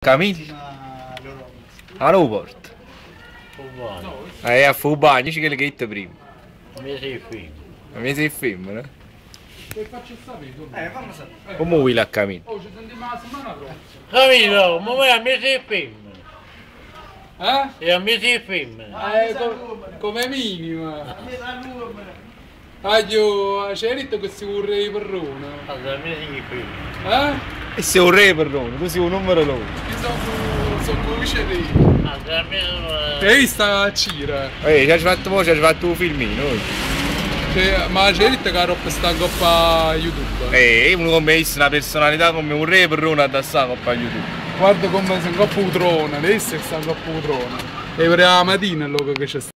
Camille? A non porta. A fu bagno, ci che le chette prima. Mi sei film. A me sei film, no? Che faccio sapere? fammi sapere. Come vuoi la Camille? Oh, ci sentiamo la settimana prossima. Capito? Ma a me sei film. Eh? E a me sei film. Come minimo. A me da numero. Io c'è detto che si vorrei perrone. Allora, a me sei film. Eh? E sei un re per noi, tu sei un numero loro. Io sono vicini. Allora, a me sono... E sta a Cira. Ci hai fatto un filmino. Ma c'è detto che la roba sta in coppa YouTube. Uno come una personalità come un re per noi da sta coppa YouTube. Guarda come si in coppa utrona, adesso sta in coppa utrona. E per la mattina è che c'è